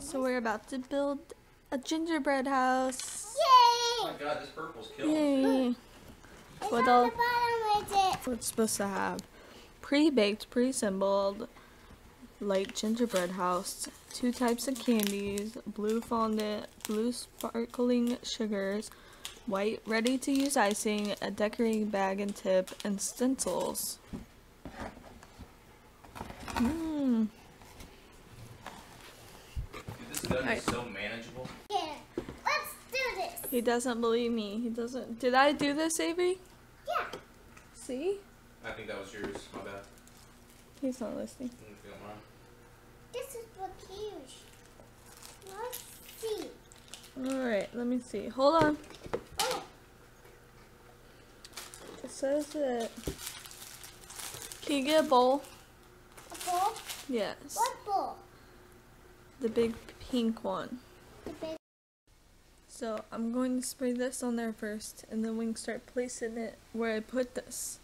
So we're about to build a gingerbread house. Yay! Oh my god, this purple's killing me. Yay! It's What on all? the bottom with it. It's supposed to have pre-baked, pre-assembled light gingerbread house, 2 types of candies, blue fondant, blue sparkling sugars, white ready-to-use icing, a decorating bag and tip, and stencils. Dude, this gun Alright. is so manageable. Yeah. Let's do this. He doesn't believe me. He doesn't. Did I do this, Avery? Yeah. See? I think that was yours, my bad. He's not listening. If you don't mind. This is for huge. Let's see. Alright, let me see. Hold on. Oh, It says that. Can you get a bowl? a bowl? Yes. What bowl? The big pink one. The big. So I'm going to spray this on there first, and then we can start placing it where I put this.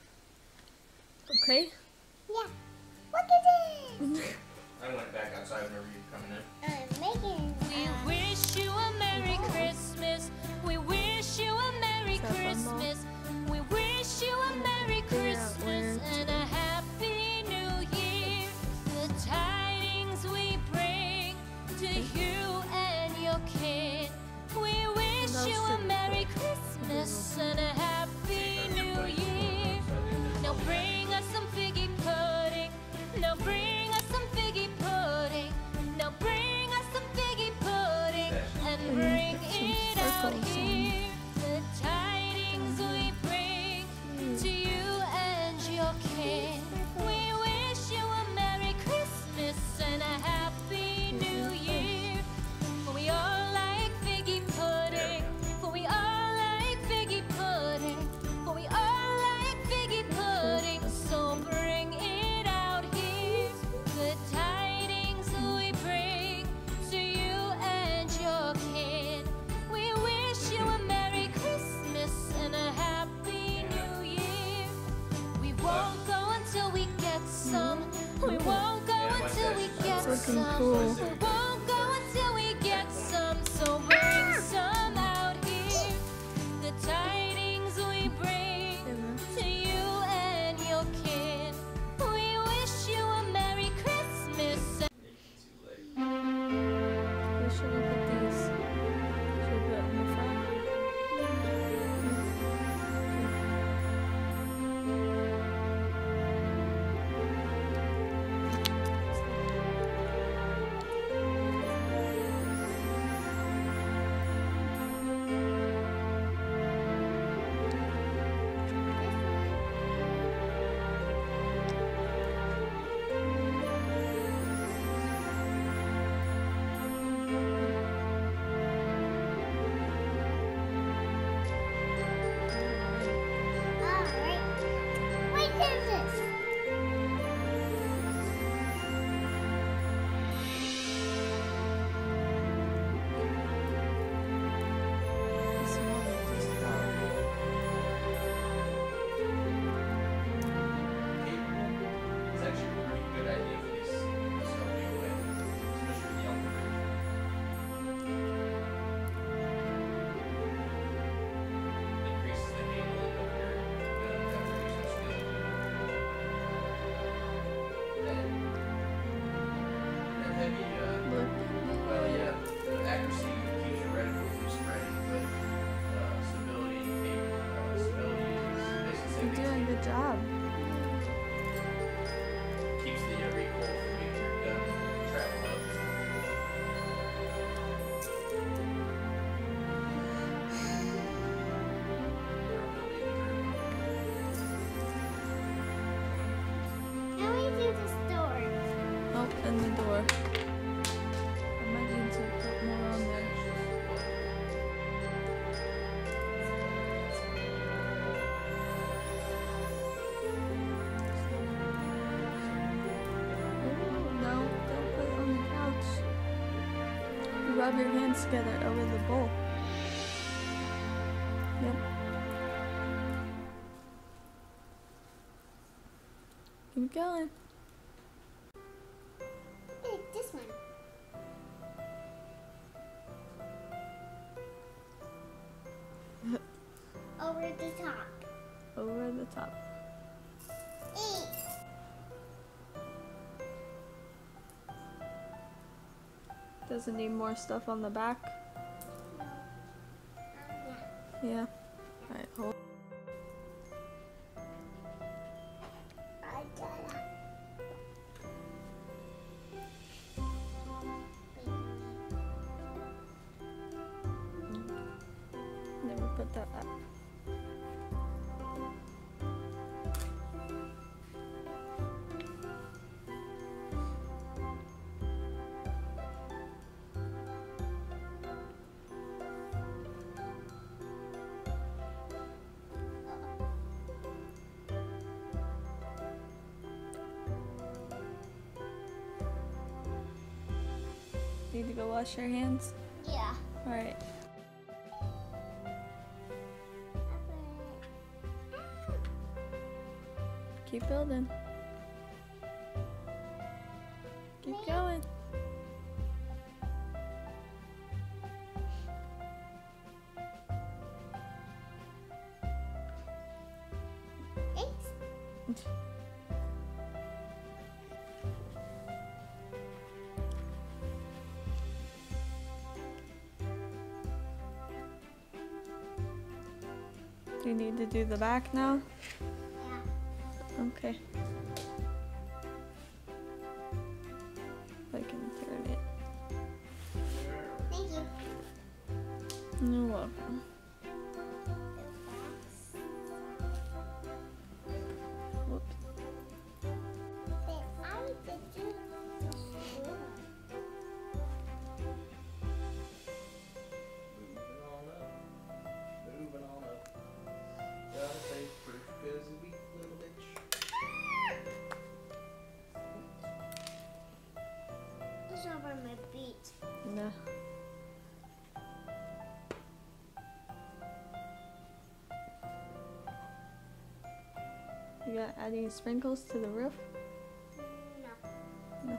Okay? Yeah. Look at it. I went back outside whenever you were coming in. I'm making. We wish you a Merry Christmas. We wish you a Merry Is that fun, Mom? Christmas. We wish you a Merry Christmas and a Happy New Year. The tidings we bring to you and your kid. We wish you a Merry Christmas and a Happy New Year. Now bring us some figgy pudding. Now bring us some figgy pudding. Now bring us some figgy pudding and bring it out here. The tidings we bring to you and your kin. We wish you a Merry Christmas and a Happy New Year. For we all like figgy pudding. For we all like figgy pudding. For we all like figgy pudding. So bring it out here. The tidings we bring to you and your kin. We wish you a Merry Christmas and a Happy New Year. We won't go until we get some. We won't go until we get It's looking some. cool. We won't go until we get some. So bring some out here. The tidings we bring to you and your kin. We wish you a Merry Christmas. Too late. We should have put these. Should we put it in the front? Alright. Wait, there's this. This one will just go. It's actually a pretty good idea for these stuff anyway. Especially with young fruit. Increases the handling of your gun after using skill. That heavy, Look. well, yeah, the accuracy keeps your reticle from spreading, but stability is basically the You're same thing. doing a good job. Keeps the recoil from making your gun travel up. Now we do this door. Oh, and the door. I might need to put more on there. Ooh, no, don't put it on the couch. You rub your hands together over the bowl. Yep. Keep going. Hey, this one. over the top. Over the top. Eat. Does it need more stuff on the back? Yeah. Yeah. Alright, hold. I gotta. Never put that up. Need to go wash your hands? Yeah. Alright. Keep building. Keep going. Thanks. Do you need to do the back now? Yeah. Okay. I can turn it. Thank you. You're welcome. Whoops. But I did do the store. Moving on up. Gotta take proof because of weak little bitch. It's over my feet. No. You got adding sprinkles to the roof? No. No.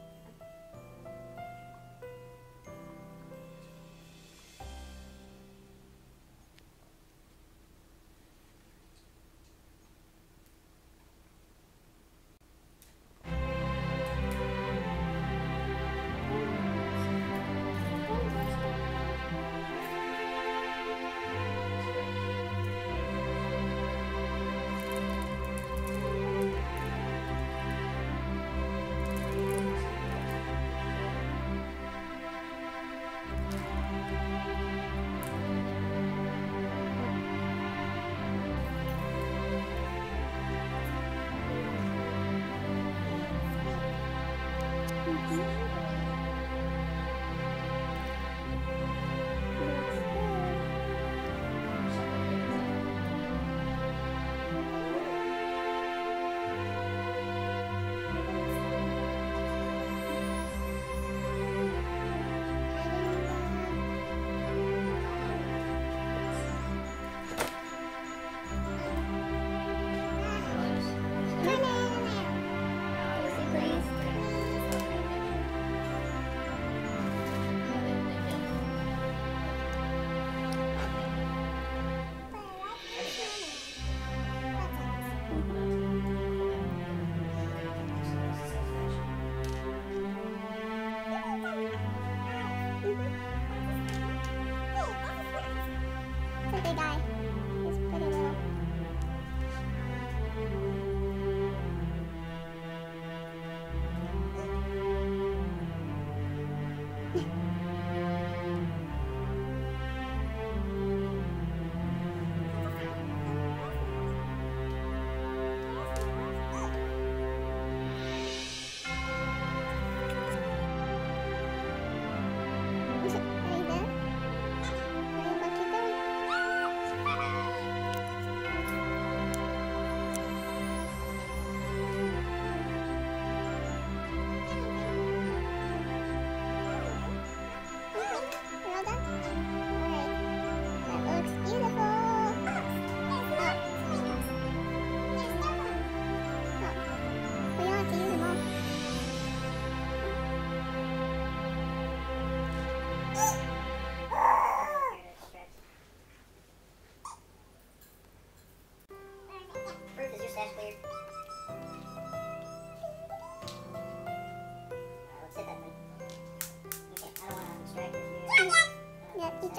It's a big eye. It's pretty little. Are you done? Are you lucky done?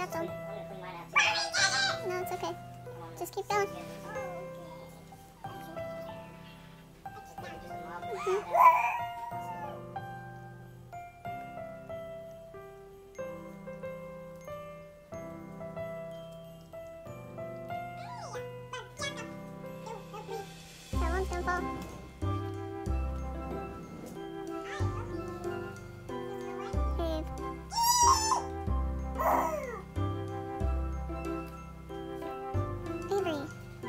got them. No, it's okay. Just keep going. That one's gonna fall. Babe. Avery.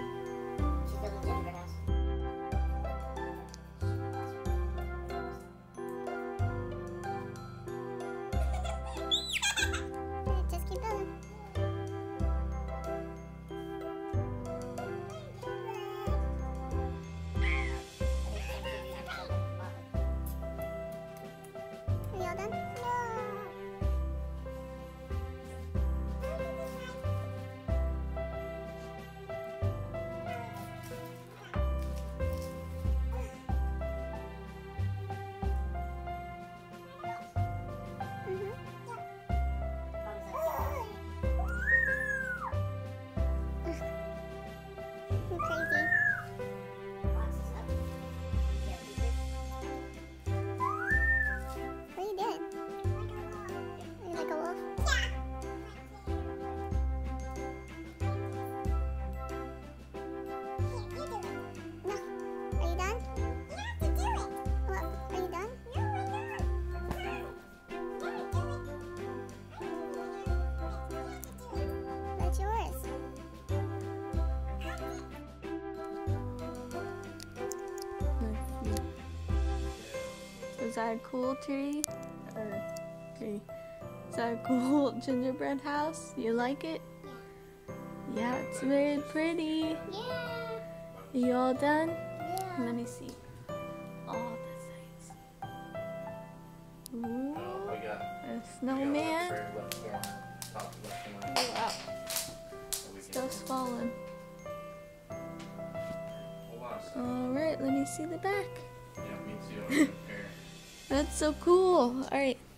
Just keep going. Are you all done? You're crazy. What are you doing? Are you like a wolf? No. Are you done? What? Are you done? That's yours. Is that a cool tree? Or tree? Is that a cool gingerbread house? You like it? Yeah, it's very pretty. Yeah. You all done? Yeah. Let me see. All the sides. Ooh, We got a snowman. very left corner, top left corner. Wow, We can- stuff's falling. Hold on a second. Alright, let me see the back. Yeah, me too. Here. That's so cool. Alright.